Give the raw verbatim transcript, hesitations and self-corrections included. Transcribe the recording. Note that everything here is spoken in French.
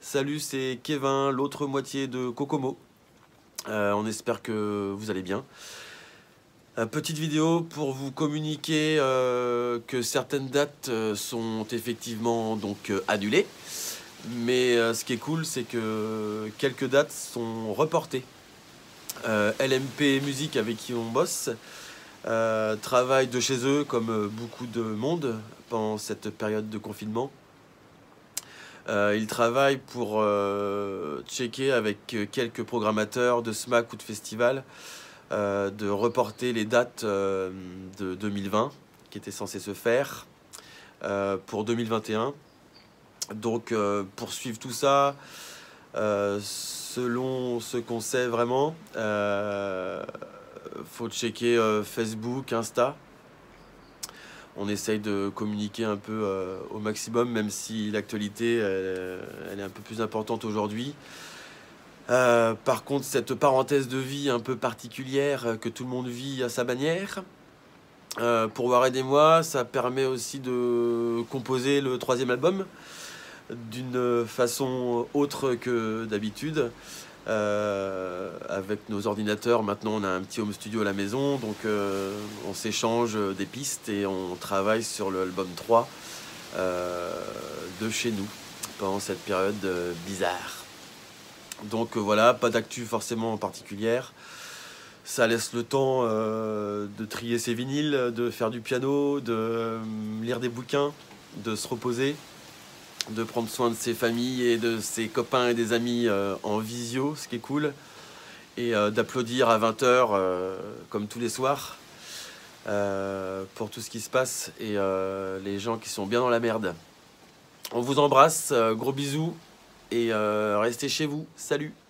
Salut, c'est Kevin, l'autre moitié de Kokomo. Euh, on espère que vous allez bien. Euh, petite vidéo pour vous communiquer euh, que certaines dates euh, sont effectivement donc euh, annulées. Mais euh, ce qui est cool, c'est que quelques dates sont reportées. Euh, L M P Musique, avec qui on bosse, euh, travaille de chez eux comme beaucoup de monde pendant cette période de confinement. Euh, il travaille pour euh, checker avec quelques programmateurs de SMAC ou de festivals, euh, de reporter les dates euh, de deux mille vingt qui étaient censées se faire euh, pour deux mille vingt et un. Donc euh, pour suivre tout ça, euh, selon ce qu'on sait vraiment, euh, faut checker euh, Facebook, Insta. On essaye de communiquer un peu euh, au maximum, même si l'actualité elle, elle est un peu plus importante aujourd'hui. Euh, par contre, cette parenthèse de vie un peu particulière que tout le monde vit à sa manière, euh, pour Warren et moi, ça permet aussi de composer le troisième album d'une façon autre que d'habitude. Euh, avec nos ordinateurs, maintenant on a un petit home studio à la maison, donc euh, on s'échange des pistes et on travaille sur l'album trois euh, de chez nous pendant cette période euh, bizarre. Donc euh, voilà, pas d'actu forcément particulière. Ça laisse le temps euh, de trier ses vinyles, de faire du piano, de euh, lire des bouquins, de se reposer, de prendre soin de ses familles et de ses copains et des amis euh, en visio, ce qui est cool, et euh, d'applaudir à vingt heures, euh, comme tous les soirs, euh, pour tout ce qui se passe, et euh, les gens qui sont bien dans la merde. On vous embrasse, euh, gros bisous, et euh, restez chez vous, salut!